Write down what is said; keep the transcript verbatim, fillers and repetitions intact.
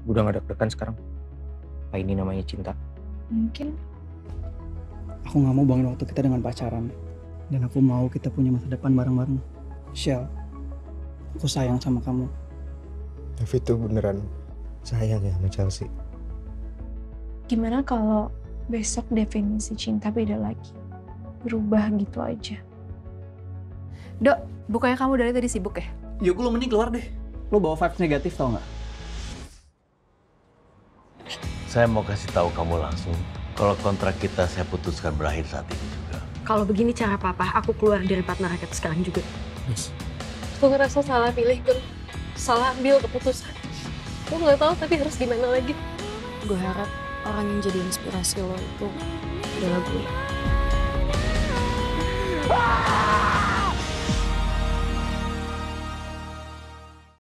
Udah gak deg-degan sekarang. Apa ini namanya cinta? Mungkin. Aku gak mau bangun waktu kita dengan pacaran. Dan aku mau kita punya masa depan bareng-bareng. Shell, aku sayang sama kamu. David tuh beneran sayang ya sama Chelsea. Gimana kalau besok definisi cinta beda lagi? Berubah gitu aja. Dok, bukannya kamu dari tadi sibuk ya? Yuk, lo mending keluar deh. Lo bawa vibes negatif tau gak? Saya mau kasih tahu kamu langsung kalau kontrak kita saya putuskan berakhir saat ini juga. Kalau begini cara papa, aku keluar dari partner rakyat sekarang juga. Yes. Aku ngerasa salah pilih, Gun. Salah ambil keputusan. Aku nggak tahu tapi harus gimana lagi. Gue harap orang yang jadi inspirasi lo itu adalah gue. Ah!